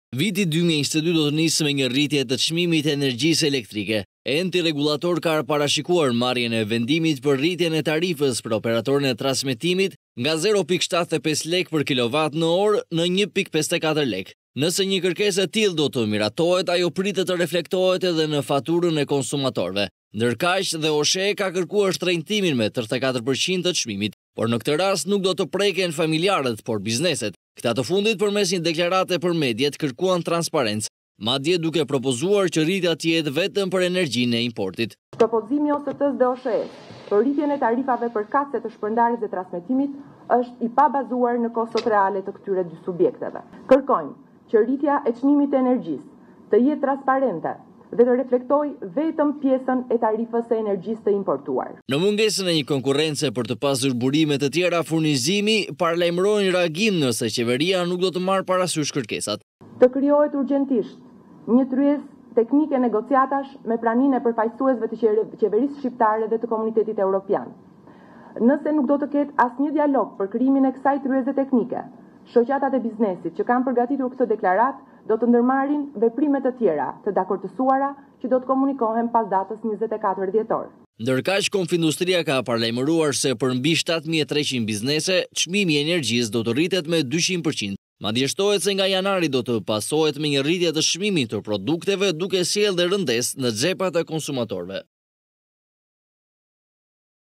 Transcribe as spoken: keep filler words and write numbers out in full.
Viti dy mijë e njëzet e dy do të nisë me një rritje të çmimit të energjisë elektrike. Enti Rregullator ka parashikuar marrjen e vendimit për rritjen e tarifës për operatorin e transmetimit nga zero pikë shtatëdhjetë e pesë lekë për kilovat në orë në një pikë pesëdhjetë e katër lekë. Nëse një kërkesë e tillë do të miratohet, ajo pritet të reflektohet edhe në faturën e konsumatorëve. Ndërkaq dhe OSHEE ka kërkuar shtrenjtimin me tridhjetë e katër përqind të çmimit, por në këtë rast nuk do të preken familjarët, por bizneset. Këta të fundit përmes një deklarate për mediat kërkuan transparencë, madje duke propozuar që rritja të jetë vetëm për energjinë e importit. Propozimi O S T-s dhe OSHEE për rritjen e tarifave për katëse të shpërndarjes dhe transmetimit është i pabazuar në kostot reale të këtyre dy subjekteve. Kërkojmë që rritja e çmimit të energjisë të jetë transparente dhe të reflektoj vetëm pjesën e tarifës së energjisë të importuar. Në mungesën e një konkurrence për të pasur burime të tjera furnizimi, paralajmërojnë reagim nëse qeveria nuk do të marrë parasysh kërkesat. Të krijohet urgjentisht një tryezë teknike negociatash me praninë e përfaqësuesve të qeverisë shqiptare dhe të komunitetit evropian. Nëse nuk do të ketë asnjë dialog për krijimin e kësaj tryeze teknike, shoqatat e biznesit që kanë përgatitur këtë deklaratë do të ndërmarrin veprime të tjera të dakordësuara që do të komunikohen pas datës njëzet e katër dhjetor. Ndërkaq, Konfindustria ka paralajmëruar se për mbi shtatë mijë e treqind biznese, çmimi i energjisë do të rritet me dyqind përqind. Madje shtohet se nga janari do të pasohet me një rritje të çmimit të produkteve duke sjellë dhe rëndes në xhepat e konsumatorëve.